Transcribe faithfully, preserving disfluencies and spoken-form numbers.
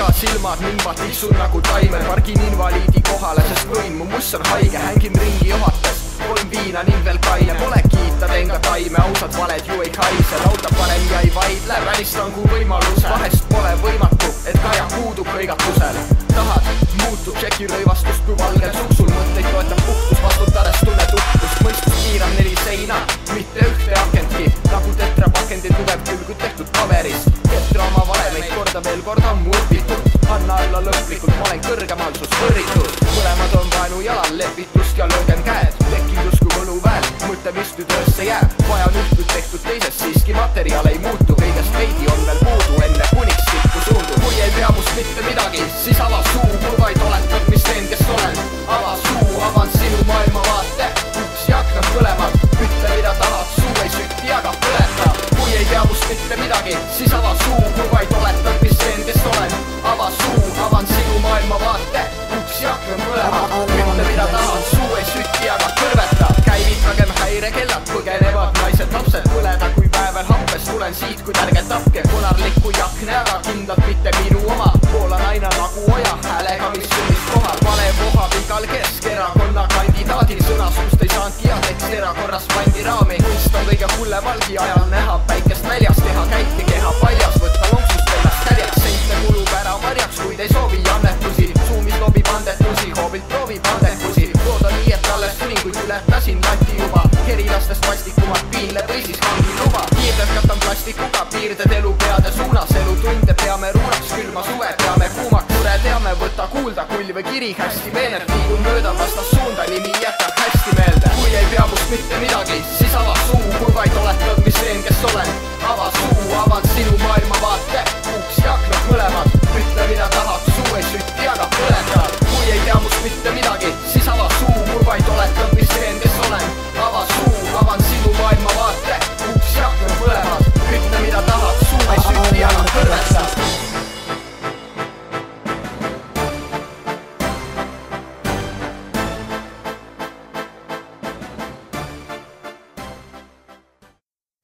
iga silmad nimvad tiksun nagu taimer. Pargin invaliidi kohale, sest võin, mu muss on haige. Hängin ringi juhates, kolm viina ning veel kaine. Pole kiita, teen ka taime, ausad valed ju ei haise. Lauta panen ja ei vaidle, välistan kui võimaluse. Vahest pole võimatu, et kaja puudub lõigatusel. Tahad, muutub tšeki rõivastust kui valgel suksul. Mõtteid toetab puhtus, vastutades tunne tutvust. Mõistus piirab neli seina, mitte ühte akentki. Nagu tetrapakendi tugev külgud tehtud paberis. Tetra oma valemeid korda veel korda on mu õpitud. Anna alla lõplikult, ma olen kõrgemal sust võrritud. Mõlemad on vaenu jalal, lepitust ja löögem käed. Tekindus kui võluväel, mõte vist nüüd öösse jääb. Vaja on üht nüüd tehtud teisest, siiski materjal ei muutu. Kõigest veidi on veel puudu, enne kuniks tikku suundu. Kui ei pea must mitte midagi, siis ava suu. Mul vaid oletad, mis teen, kes olen. Ava suu, avan sinu maailmavaate. Üks ja aknad mõlemad, ütle mida tahad. Suu ei sütti, aga põleta. Kui ei pea must mitte midagi, siis ava suu. Mul vaid oletad, mis teen, kes olen. Ava suu, avan sinu maailmavaate. Üks ja aknad mõlemad, ütle mida tahad. Suu ei sütti, aga kõrveta. Käivitagem häirekellad, põgenevad naised lapsed. Põleda kui päevel happes, tulen siit, kui ärge tapke. Konarlik kui akne, aga kindlalt mitte minu oma. Poola naina nagu oja, häälega mis sünnist kohal. Vale vohab igal Keskerakonna kandidaadil. Sõnastust ei saanudki ja tekst erakorras pandi raami. Kunst on kõige hullemalgi ajal näha päikest väljas. Teha käike keha paljas, võtta lonksust ennast kärjaks. Seitne kulub ära marjaks, kuid ei soovi annetusi. Suumis lobib andetusi, hoobilt proovib andekusi. Looda nii, et alles tulin, kuid ületasin lati juba. Kerilastest plastikumat piinle või siis hangi luba. Kiirelt katan plastikuga, piirded elu peade suunas. Elutunde peame ruunaks, külma suve peame kuumaks. Mure teame, võta kuulda, kull või kiri hästi meenelt. Liigun mööda vastas suunda, nimi jätab hästi meelde. Kui ei pea must mitte midagi, siis ava suu. Kui vaid oletad, mis teen, kes olen. Ava suu, avan sinu maailmavaate. Uks ja aknad mõlemad, ütle mida tahad.